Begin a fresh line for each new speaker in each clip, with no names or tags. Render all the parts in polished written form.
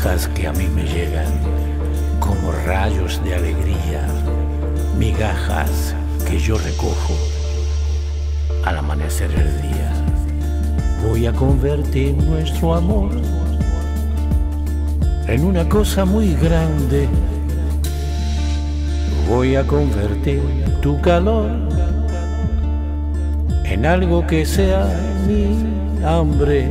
migajas que a mí me llegan como rayos de alegría, migajas que yo recojo al amanecer el día. Voy a convertir nuestro amor en una cosa muy grande. Voy a convertir tu calor en algo que sea mi hambre.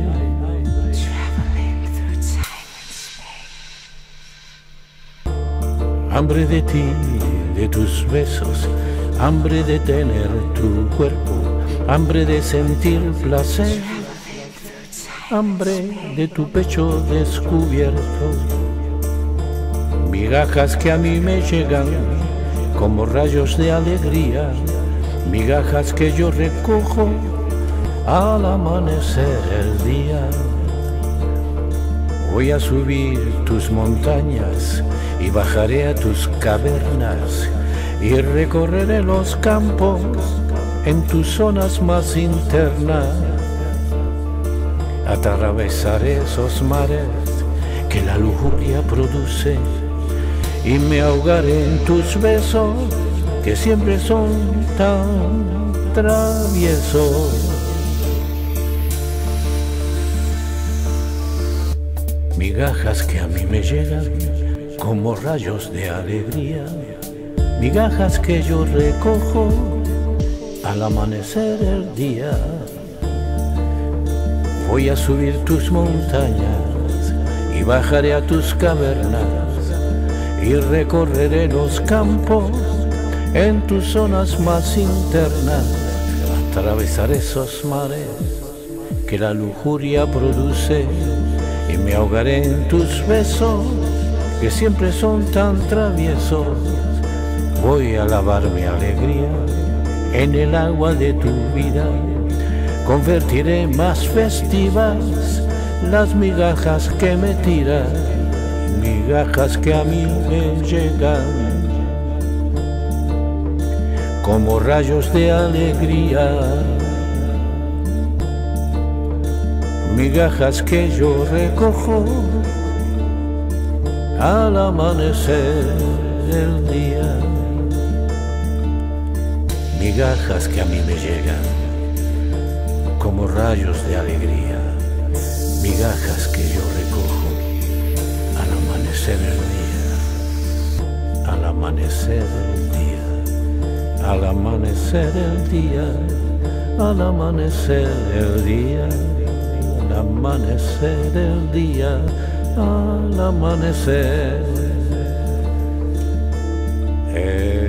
Hambre de ti, de tus besos, hambre de tener tu cuerpo, hambre de sentir placer, hambre de tu pecho descubierto. Migajas que a mí me llegan como rayos de alegría, migajas que yo recojo al amanecer el día. Voy a subir tus montañas y bajaré a tus cavernas y recorreré los campos en tus zonas más internas. Atravesaré esos mares que la lujuria produce y me ahogaré en tus besos que siempre son tan traviesos. Migajas que a mí me llegan como rayos de alegría, migajas que yo recojo al amanecer el día. Voy a subir tus montañas y bajaré a tus cavernas y recorreré los campos en tus zonas más internas. Atravesaré esos mares que la lujuria produce y me ahogaré en tus besos que siempre son tan traviesos. Voy a lavar mi alegría en el agua de tu vida, convertiré más festivas las migajas que me tiran, migajas que a mí me llegan como rayos de alegría, migajas que yo recojo al amanecer el día, migajas que a mí me llegan como rayos de alegría, migajas que yo recojo al amanecer el día, al amanecer el día, al amanecer el día, al amanecer el día, al amanecer el día, al amanecer el